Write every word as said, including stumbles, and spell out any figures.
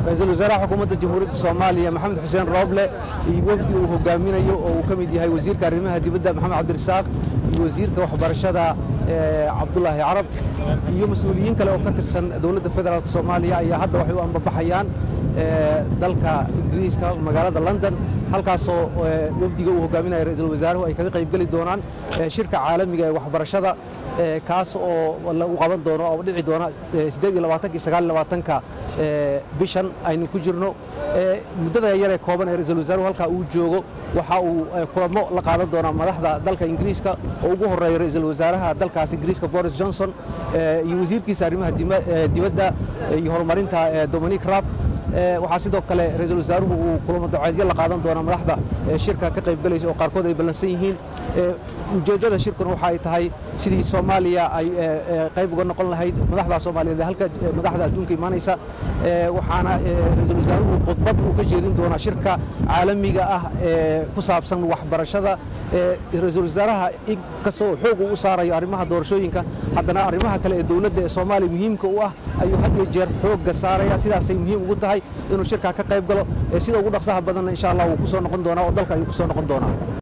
رئيسل وزراء حكومة الجمهورية الصومالية محمد حسين روبلة وفد وهجامينيو وكميد yahay wasiirka arrimaha dibadda Maxamed Cabdirasaaq iyo wasiirka waxbarashada Cabdullaahi Carab iyo mas'uuliyiin kale oo ka tirsan dawladda federaalka Soomaaliya ayaa hadda waxay u anbabaxayaan dalka Ingiriiska magaalada London halkaas oo wafdiga uu hogaaminayo raiisul wasaaruhu ay kaga qayb gali doonaan shirka caalamiga ee waxbarashada kaas oo lagu qaban doono oo dhici doona siddeed iyo labaatan iyo sagaal iyo labaatan ka bishan aynu ku jirno muddada yar ee kooban ee raiisul wasaaruhu halka uu joogo waxa uu kulamo la qaadan doona madaxda dalka Ingiriiska oo ugu horeeyay raiisul wasaaraha dalkaas Ingiriiska Boris Johnson iyo wasiirkiisa arrimaha dibadda iyo horumarinta Dominic Raab waxaa sidoo kale raiisul wasaaruhu uu kulamo daceedyo la qaadan doona madaxda shirka ka qayb galaysa oo qaarkood ay balansan yihiin ujeedada shirkan waxa ay tahay sidii Soomaaliya ay qayb uga noqon lahayd madaxda Soomaaliyeed halka madaxda adduunka imaanaysa waxaana raiisul wasaaruhu khudbad uu ka jeedin doona shirka caalamiga ah ee ku saabsan waxbarashada raiisul wasaaraha inkastoo xoog u saarayo arrimaha doorashooyinka haddana arrimaha kale ee dawladda ee Soomaaliya muhiimka u ah ayuu had iyo jeer xoogga saaraya sidaas ay muhiim ugu tahay inuu shirka ka qayb galo sida ugu dhaqsaha badan insha Allah uu ku soo noqon doona oo dalka ayuu ku soo noqon doona